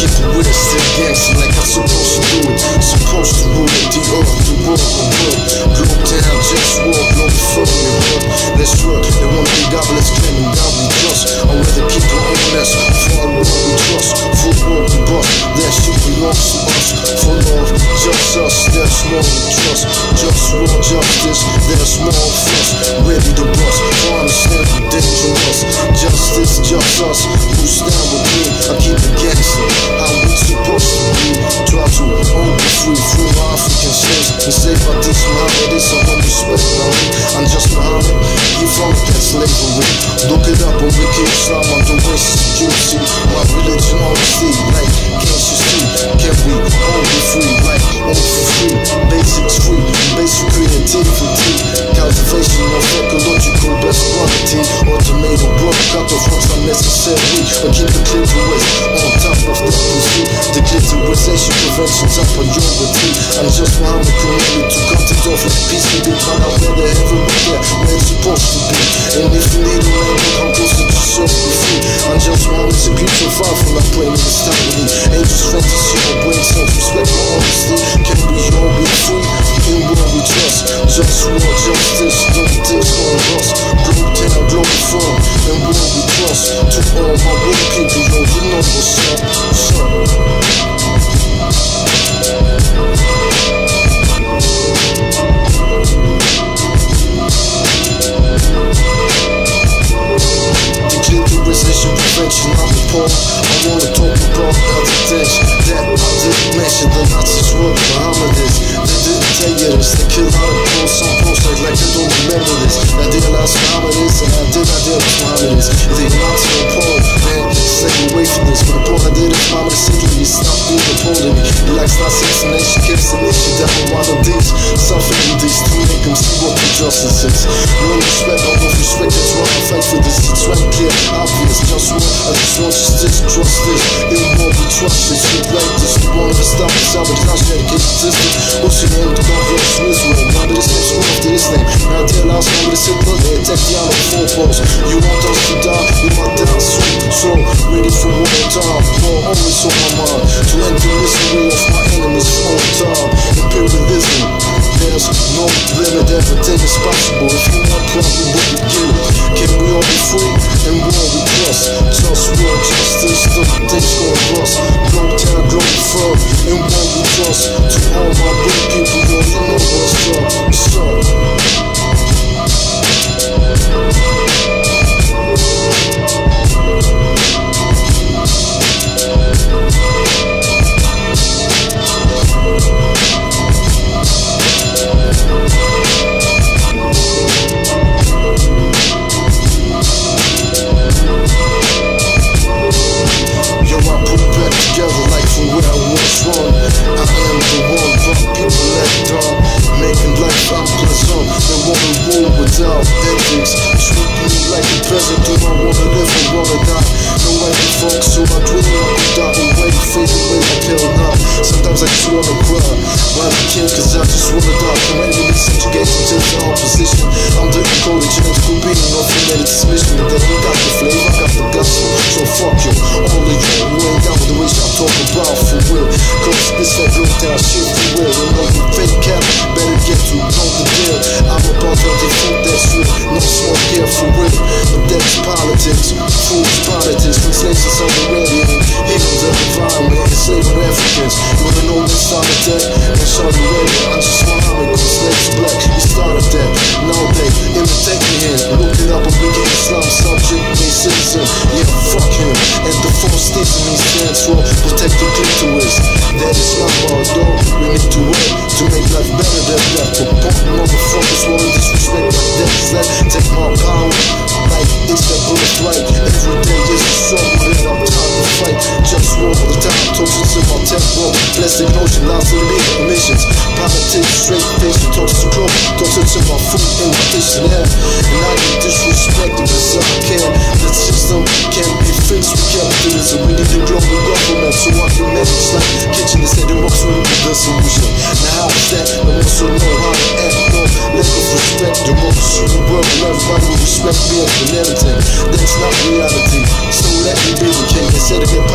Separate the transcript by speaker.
Speaker 1: keep it real, still gangsta like I'm supposed to do it. Supposed to rule it, the earth, the world, the world. Globe town, JustWar, Globalfirm your hood. Let's work, they wanna be godless, claiming God we trust. I'd rather keep it honest, for our world we trust. For world we bust, that shit belongs to us. For love, just us, that's more we trust. JustWar, justice, there's more of us. Ready to bust, for understand we're dangerous. Justice, just us, who stand with me. I keep it gangsta, how we supposed to be. Try to own be free from African slaves. And save our teach Muhammad, it's a home respect, I'm just Muhammad, he from that slavery. Look it up on Wiki Islam, I'm the West security. My religion honesty, like, can't you see? Can we all be free, like, all for free? Basics free, basic creativity. Cultivation of ecological best quality. Automated work, cut off what's unnecessary. But keep the clitoris on top of the pussy. The clitorisation prevention's a priority. I'm just Muhammad committed to cut it off like peace. We be find out where the heaven we get, where it's supposed to be. And if you need a man, come close to the show be free. I'm just Muhammad to be so far from that plane of mentality. Angels fantasy, my brain self-respect, my honesty. Can we all be free? In what we trust. JustWar, justice, don't take on us. Globe town, Globalfirm, and what we trust. To all my real people, yo, you know what's up, what's up. Declararization prevention, I'm appalled. I wanna talk about other things that I didn't mention. The Nazis were Mohammedists. They didn't tell you this. They killed out of posts, some posts like they don't remember this. I realized Muhammad is, and I did Muhammad is. If they not so appalled, man, stay away from this. But the point I did is Muhammad is simply stop being appalled at me. He likes Nazi explanation, keeps an issue down with one of these. Suffering these to make them see what the justice is. No respect, no respect, that's why I fight for this. It's right clear, obvious, JustWar. I just want justice, trust this. In what we trust, it's shit like this. We won't ever stop this, I'm a constant system. What's your name? The converse in Israel. Now that it's next one after his name. Now I realize now that it's Hitler, they attack the out of 4 posts. You want us to die, you might die soon. So, ready for war time, war always on my mind. To end the misery of my enemies all the time. Imperialism, there's no limit, everything is possible. If you want problem, we can get it. Can we all be free? And war we trust. JustWar, justice, don't think on us. Globe town, Globalfirm, and war we trust. To all my good people, yo, you know what's up, what's up. Without ethics, treat me like a peasant. Do I wanna live or wanna die? No angry folks, so I dream I could die away, fade away like hell now. Sometimes I just wanna cry, why I can't, cause I just wanna die. From enemy subjugation to the opposition. I'm the encoded James Cooping, no frenetic dismission. But then you got the flavor, I got the gusto. So fuck you, all of you who ain't down with the way y'all talk about for real. Cause this that real down shit for real. And no you fake cap, better get to know the deal. I'm about to default that's real, no smoke here for real. But that's politics, fool's politics. Translations on the radio, heroes of environment, enslaving Africans. You wanna know what's on the deck? And Saudi Arabia, I'm just Muhammad, cause slaves black. We started that, now they imitate me here. Look it up, I'm bringing Islam subject, me citizen. Yeah, fuck him. And the force station means stands for protect the clitoris. That is not our though. We need to work to make life better than that. For punk motherfuckers wanting disrespect like that is that. Take my power, like it's that birthright. Every day is a struggle that I'm trying to fight. JustWar all the time, toxins in my tempo. Plastic notion, lots of legal emissions. Politics, straight face, talks to close. Toxins in my food and my fish and hair. And I get disrespected because I care. The system can't be fixed with capitalism. We need a global government so I can manage like kitchen instead of rocks will be the solution. Now how is that? I also know how to act. No lack of respect. Democracy will work and everybody will respect me and everything. That's not reality. So let me be the king instead of get